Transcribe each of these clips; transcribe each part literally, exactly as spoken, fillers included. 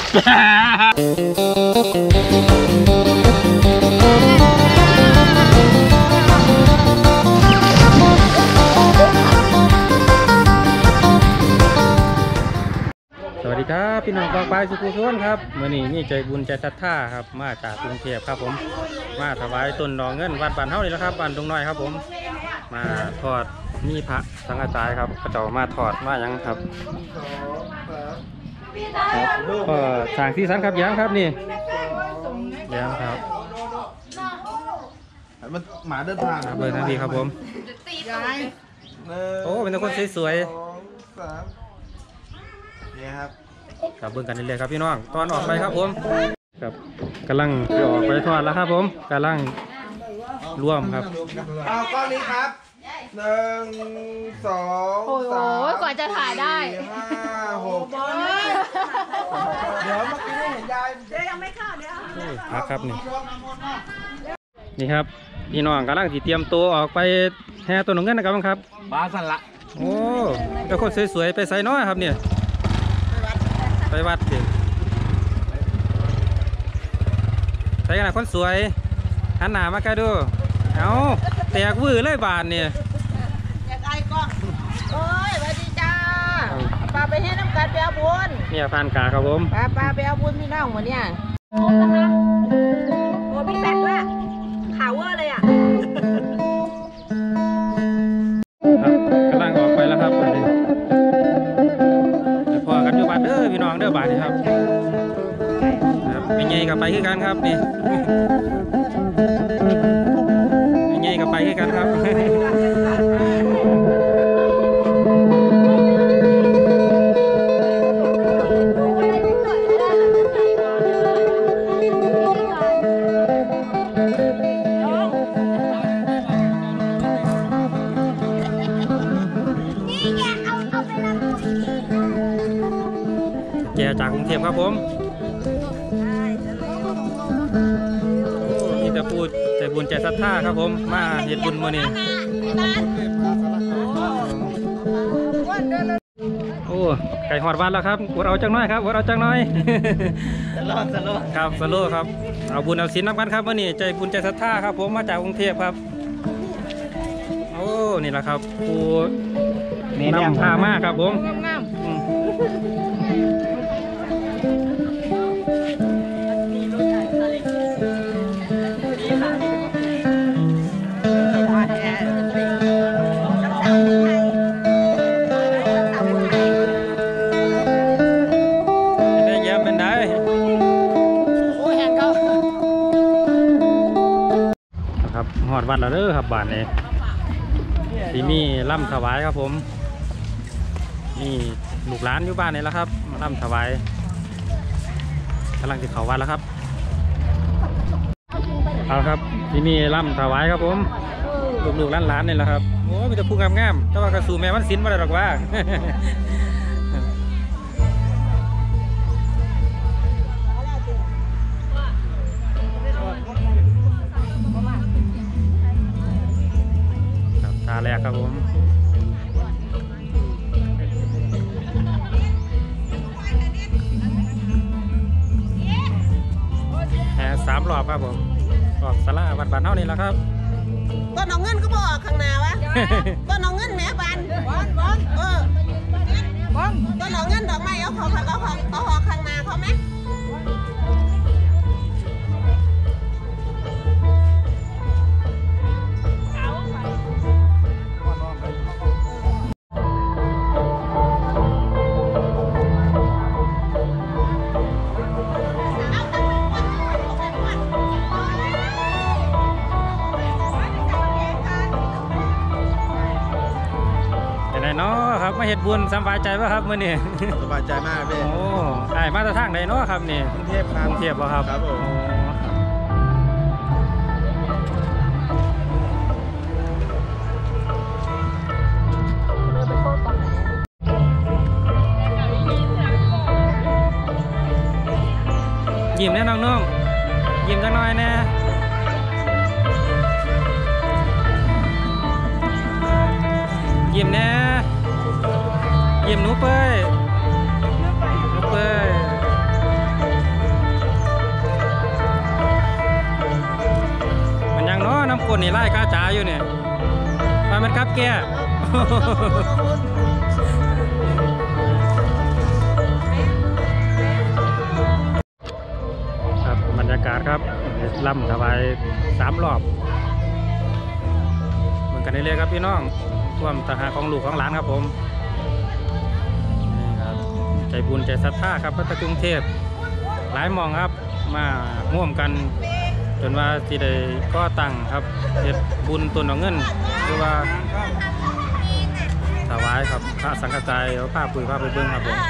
สวัสดีครับพี่น้องปากปลายสุขุมสุขครับเมื่อนี้นี่ใจบุญใจศรัทธาครับมาจากกรุงเทพครับผมมาถวายต้นดอกเงินวัดบ้านเฮานี่แหละครับบ้านดงน้อยครับผมมาทอดมีพระสังฆทานครับพระเจ้ามาทอดมายังครับก็สร้างที่สันครับยังครับนี่ยังครับมันหมาเดินทางเบอร์ทันทีครับผมโอ้เป็นคนสวยๆนี่ครับครับเบิ่งกันเรื่อยๆครับพี่น้องตอนออกไปครับผมครับกำลังจะออกไปทอดแล้วครับผมกำลังร่วมครับเอาก้อนนี้ครับหนึ่งสองสามกว่าจะถ่ายได้ห้าหกเดี๋ยวเมื่อกี้เห็นยายเดี๋ยวยังไม่เข้าเดี๋ยวครับครับนี่นี่ครับพี่น้องกำลังที่เตรียมตัวออกไปแห่ต้นดอกเงินนะครับครับบ้าสันละโอ้เจ้าคนสวยๆไปใส่น้อยครับเนี่ยไปวัดเด็กใส่กันนะคนสวยหันหน้ามาใกล้ดูเอาแตกวื้อเลยบานเนี่ยอยากไอ้กล้องโอ้ยสวัสดีจ้าปลาไปให้น้ำกัดไปเอาบุญเนี่ยพานกาครับผมปลาปลาไปเอาบุญพี่น้องหมดเนี่ยโอ้พี่แซดด้วยข่าวเวอร์เลยอ่ะกำลังออกไปแล้วครับพอกันอยู่บ้านเด้อพี่น้องเด้อบ้านนี่ครับเป็นไงกับไปคือกันครับนี่เป็นไงกับไปคือกันครับแกจากกรุงเทพครับผมนี่จะพูดใจบุญใจศรัทธาครับผมมาเห็นบุญมาเนี่ยโอ้ไก่หอดวันแล้วครับวัดเอาจังน้อยครับวัดเอาจังน้อยสโลสโลครับสโลครับเอาบุญเอาศีลนับกันครับวันนี้ใจบุญใจศรัทธาครับผมมาจากกรุงเทพครับโอ้นี่แหละครับปูนำพามากครับผมหอดวัดแล้วเด้อครับบ้านนี้ที่มีล่ำถวายครับผมนี่ลูกหลานอยู่บ้านนี่แล้วครับมาล่ำถวายกำลังจะเข้าวัดแล้วครับเอาครับที่มีล่ำถวายครับผมลูกๆหลานๆนี่แหละครับโอ้มีแต่ผู้งามๆแต่ว่ากระสูแม่วันศิลป์มาได้หรอกว่าตาแรกครับผมแห่สามรอบครับผมรอบสลาวัดบ้านเท่านี้แหละครับต้นดอกเงินก็บอกข้างหน้าวะต้นดอกเงินแม่บานบอนบอนเออบอนต้นดอกเงินดอกไม้เอาของเอาของเอาของข้างหน้าเขาไหมเนาะครับมาเห็ดบุญสบายใจป่ะครับมื่อนี้สบายใจมากพี่โอ้ไอ้มาตรทางไหนเนาะครับนี่กรุงเทพครับกรุงเทพป่ะครับครับผมยิ้มแน่น้องๆยิ้มจังหน่อยแน่ยิ้มแน่ยิ้มหนูเป้ยหนูเป้ยคนนี่ไล่ก้าจ๋าอยู่เนี่ยมามันครับแกครับบรรยากาศครับล่ำถวายสามรอบเหมือนกันนี่เลยครับพี่น้องท่วมตาหาของลูกของหลานครับผมนี่ครับใจบุญใจศรัทธาครับพระกรุงเทพหลายมองครับมาร่วมกันจนว่าที่ได้ก็ตั้งครับเฮ็ดบุญตุนเอาเงินหรือว่าถวายครับพระสังฆจายผ้าปุ๋ยผ้าไปเบิ้งครับผม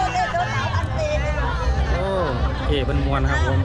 โอ้เอ๋เป็นมวลครับผม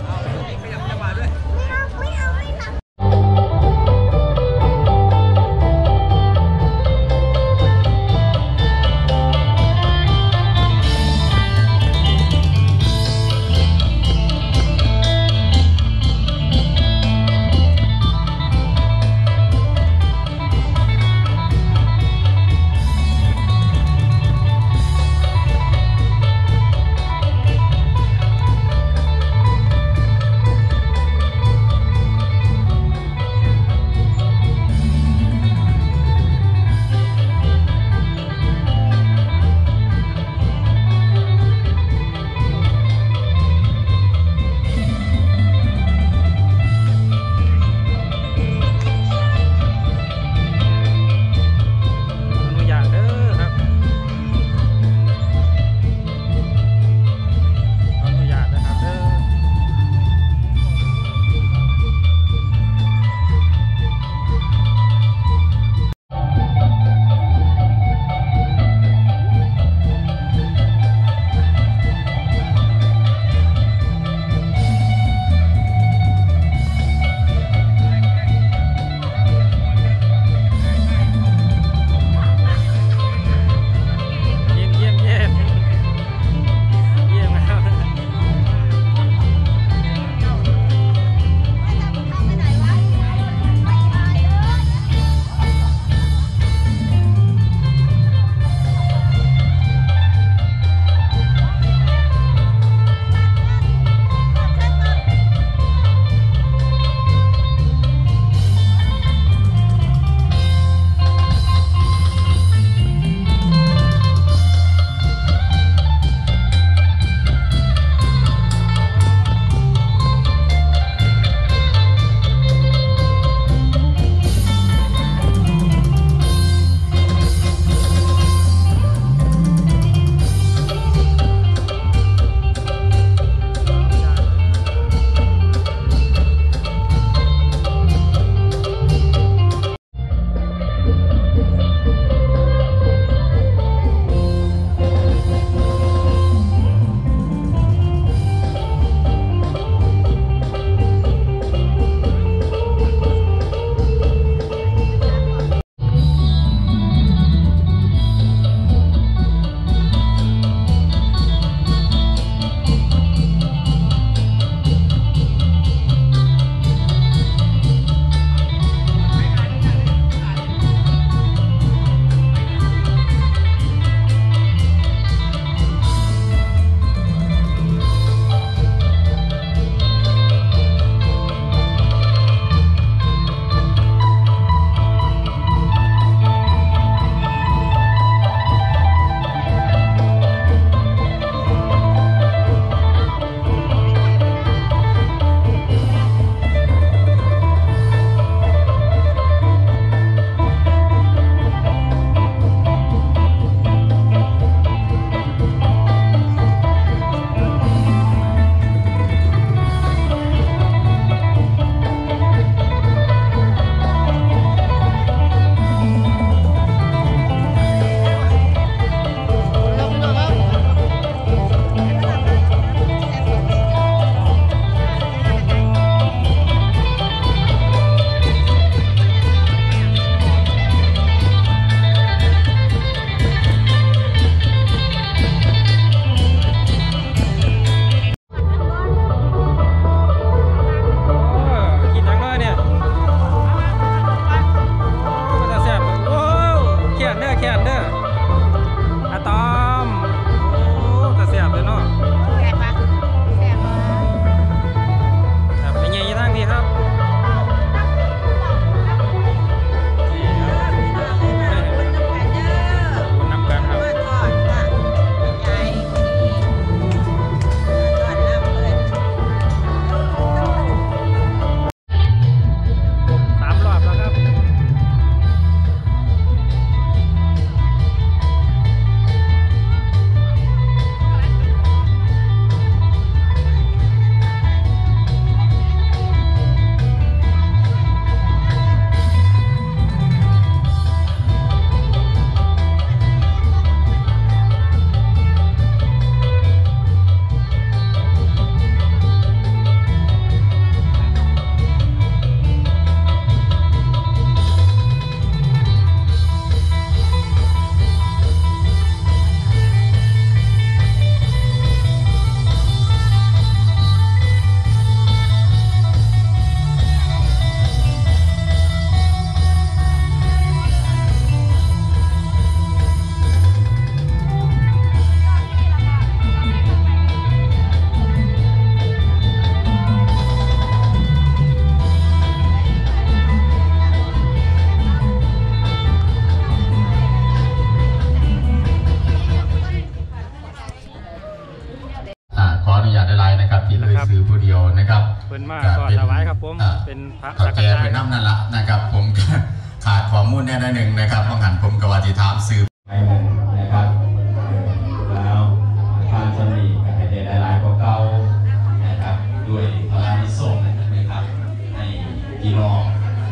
ผู้เดียวนะครับเป็นมากก็ถวายครับผมเป็นพระต่อสังฆแก่ทานเป็นน้ำนั่นละนะครับผมขาดข้อมูลแน่หนึ่งนะครับบางหันผมกับวาติถามซื้อไปหนึ่งนะครับแล้วทานสมีกับไอเดียหลายๆกว่าเก่านะครับด้วยพระนิสงฆ์นะครับในพี่น้อง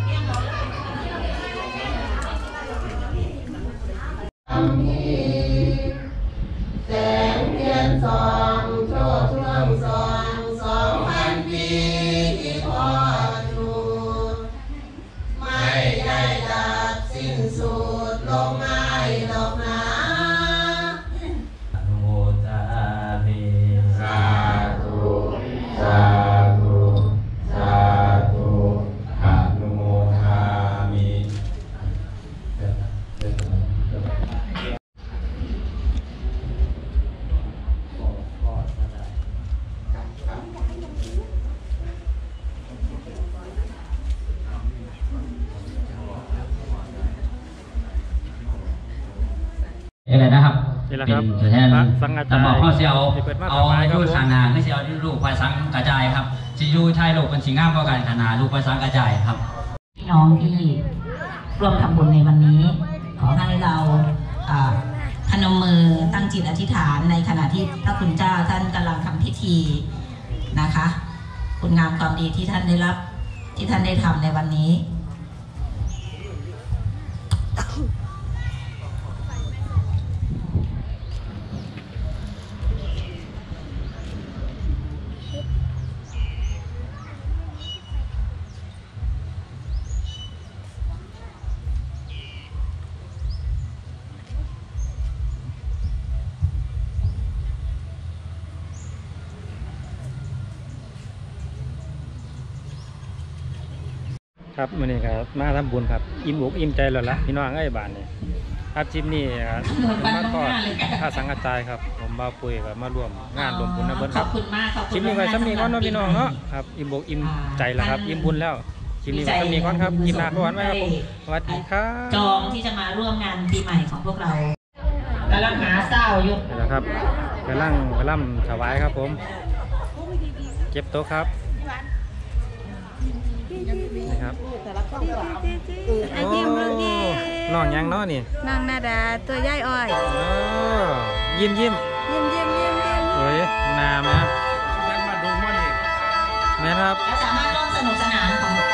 แสงเทียนส่องโชดช่วงส่องสองพันปีที่พออยู่ไม่ได้ดับสิ้นสุดลงง่ายดอกนาโมตาเมสาธุสาธุสาธุอนุโมทามิอะไรนะครับนี่แหละเป็ครับนตัวแทนพระสังฆทานตำบอกข้อเสียวที่เปิดมาเอาถวายครับลูกผมทางนาไม่ใช่เอาลูกไฟสังกระจายครับจีดูไทยโลกเป็นสีงามก็กันขนาดลูกไฟสังกระจายครับพี่น้องที่ร่วมทำบุญในวันนี้ ขอให้เราอ่าพนมมือตั้งจิตอธิษฐานในขณะที่พระคุณเจ้าท่านกำลังทำพิธีนะคะ คุณงามความดีที่ท่านได้รับที่ท่านได้ทำในวันนี้ครับมื้อนี้ครับมาทำบุญครับอิ่มอกอิ่มใจแล้วล่ะพี่น้องเอ้ยบ้านนี้ครับคลิปนี้เป็นมาทอดผ้าสังฆทานครับผมบ่าวปุ้ยก็มาร่วมงานรวมบุญนะเบิ่นคขรัอบบคุณมากขอบคคุลิณปนี้ไว้มากซ้ำนี้ก่อนเนาะพี่น้องเนาะครับอิ่มอกอิ่มใจแล้วครับอิ่มบุญแล้วคลิปนี้ไว้ซ้ำนี้ก่อนครับคลิปหน้าพบกันไว้ครับผมสวัสดีครับจองที่จะมาร่วมงานปีใหม่ของพวกเรากำลังหาเศร้าอยู่นี่แหละครับกำลังกำลังถวายครับผมเก็บโต๊ะครับนี่ครับไอยิ้มลูกยิ้มน้องยังเนาะนี่นางนาดาตัวย่ายอ้อยเออยิ้มยิ้มยิ้มยิ้มยิ้มยิ้มโอ้ยนาแม่แม่ครับและสามารถร่วมสนุกสนานของ